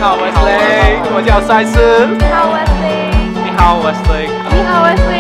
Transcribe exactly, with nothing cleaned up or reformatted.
好 Westlake，我叫赛斯。 你好 Westlake。 你好 Westlake。 你好 Westlake。